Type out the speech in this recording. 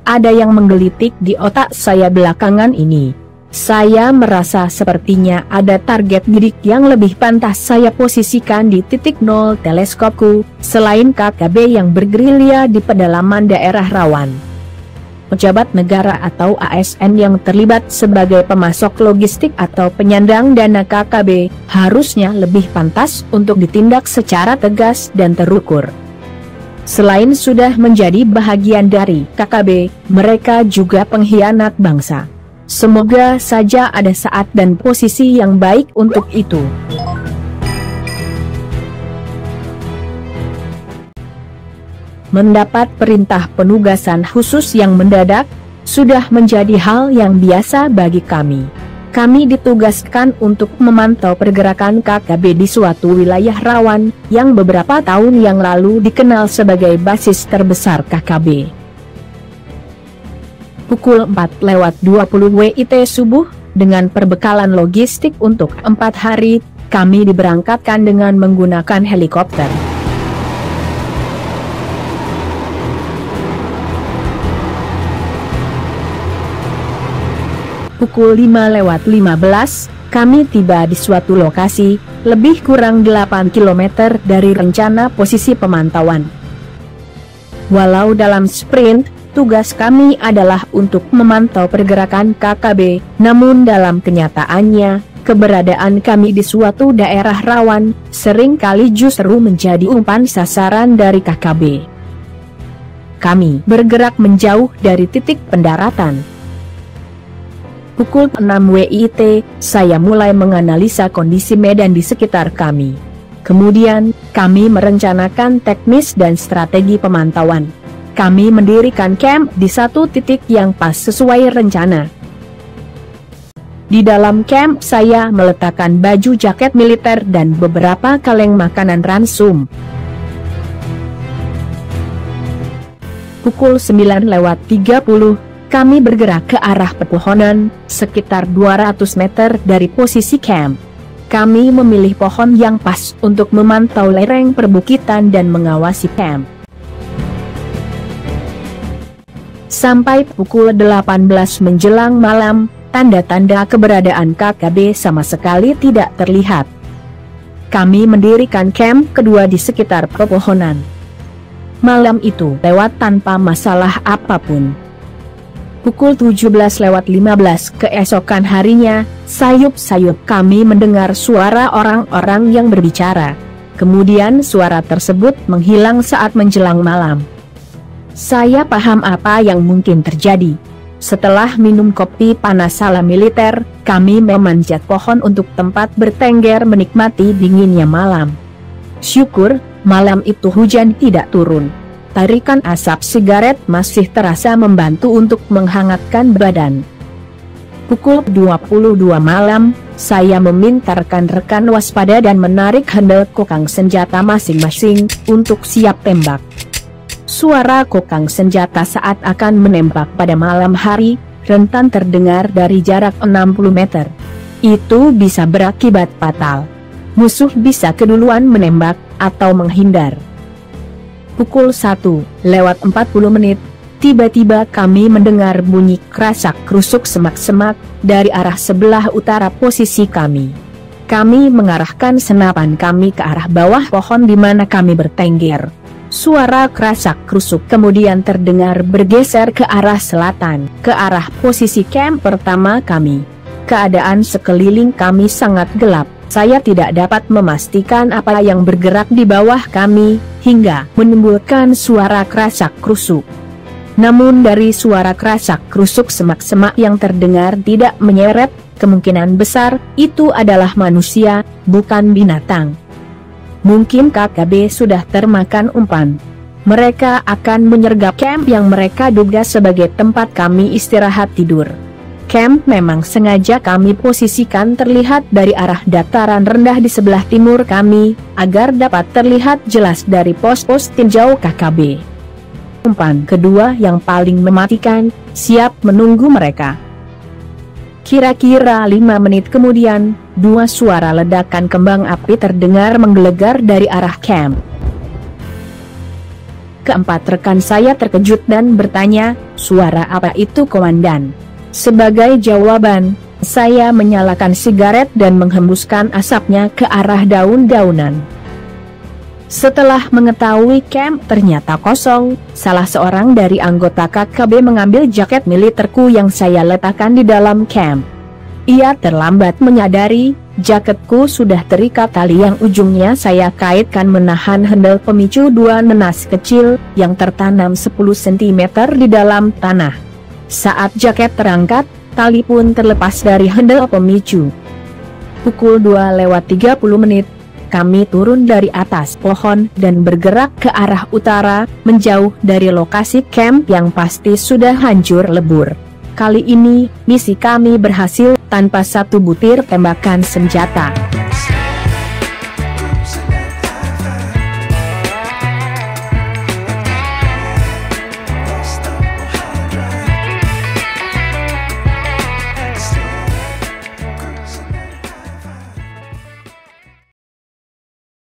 ada yang menggelitik di otak saya belakangan ini. Saya merasa sepertinya ada target bidik yang lebih pantas saya posisikan di titik nol teleskopku, selain KKB yang bergerilya di pedalaman daerah rawan. Pejabat negara atau ASN yang terlibat sebagai pemasok logistik atau penyandang dana KKB, harusnya lebih pantas untuk ditindak secara tegas dan terukur. Selain sudah menjadi bahagian dari KKB, mereka juga pengkhianat bangsa. Semoga saja ada saat dan posisi yang baik untuk itu. Mendapat perintah penugasan khusus yang mendadak, sudah menjadi hal yang biasa bagi kami. Kami ditugaskan untuk memantau pergerakan KKB di suatu wilayah rawan, yang beberapa tahun yang lalu dikenal sebagai basis terbesar KKB. Pukul 4:20 WIT subuh, dengan perbekalan logistik untuk 4 hari, kami diberangkatkan dengan menggunakan helikopter. Pukul 5:15, kami tiba di suatu lokasi, lebih kurang 8 km dari rencana posisi pemantauan. Walau dalam sprint, tugas kami adalah untuk memantau pergerakan KKB, namun dalam kenyataannya, keberadaan kami di suatu daerah rawan, seringkali justru menjadi umpan sasaran dari KKB. Kami bergerak menjauh dari titik pendaratan. Pukul 6 WIT, saya mulai menganalisa kondisi medan di sekitar kami. Kemudian, kami merencanakan teknis dan strategi pemantauan. Kami mendirikan camp di satu titik yang pas sesuai rencana. Di dalam camp saya meletakkan baju jaket militer dan beberapa kaleng makanan ransum. Pukul 9:30, kami bergerak ke arah pepohonan, sekitar 200 meter dari posisi camp. Kami memilih pohon yang pas untuk memantau lereng perbukitan dan mengawasi camp. Sampai pukul 18 menjelang malam, tanda-tanda keberadaan KKB sama sekali tidak terlihat. Kami mendirikan camp kedua di sekitar pepohonan. Malam itu lewat tanpa masalah apapun. Pukul 17:15 keesokan harinya, sayup-sayup kami mendengar suara orang-orang yang berbicara. Kemudian suara tersebut menghilang saat menjelang malam. Saya paham apa yang mungkin terjadi. Setelah minum kopi panas ala militer, kami memanjat pohon untuk tempat bertengger menikmati dinginnya malam. Syukur, malam itu hujan tidak turun. Tarikan asap sigaret masih terasa membantu untuk menghangatkan badan. Pukul 22 malam, saya memintarkan rekan waspada dan menarik handle kokang senjata masing-masing, untuk siap tembak. Suara kokang senjata saat akan menembak pada malam hari, rentan terdengar dari jarak 60 meter. Itu bisa berakibat fatal. Musuh bisa keduluan menembak, atau menghindar. Pukul 1:40, tiba-tiba kami mendengar bunyi kerasak-kerusuk semak-semak, dari arah sebelah utara posisi kami. Kami mengarahkan senapan kami ke arah bawah pohon di mana kami bertengger. Suara kerasak-kerusuk kemudian terdengar bergeser ke arah selatan, ke arah posisi camp pertama kami. Keadaan sekeliling kami sangat gelap, saya tidak dapat memastikan apa yang bergerak di bawah kami, hingga menimbulkan suara kerasak-kerusuk. Namun dari suara kerasak-kerusuk semak-semak yang terdengar tidak menyeret, kemungkinan besar, itu adalah manusia, bukan binatang. Mungkin KKB sudah termakan umpan. Mereka akan menyergap camp yang mereka duga sebagai tempat kami istirahat tidur. Camp memang sengaja kami posisikan terlihat dari arah dataran rendah di sebelah timur kami, agar dapat terlihat jelas dari pos-pos tinjau KKB. Umpan kedua yang paling mematikan, siap menunggu mereka. Kira-kira 5 menit kemudian, 2 suara ledakan kembang api terdengar menggelegar dari arah camp. Keempat rekan saya terkejut dan bertanya, "Suara apa itu, Komandan?" Sebagai jawaban, saya menyalakan sigaret dan menghembuskan asapnya ke arah daun-daunan. Setelah mengetahui camp ternyata kosong, salah seorang dari anggota KKB mengambil jaket militerku yang saya letakkan di dalam camp. Ia terlambat menyadari, jaketku sudah terikat tali yang ujungnya saya kaitkan menahan handle pemicu dua nanas kecil, yang tertanam 10 cm di dalam tanah. Saat jaket terangkat, tali pun terlepas dari handle pemicu. Pukul 2:30, kami turun dari atas pohon dan bergerak ke arah utara, menjauh dari lokasi camp yang pasti sudah hancur lebur. Kali ini, misi kami berhasil tanpa satu butir tembakan senjata.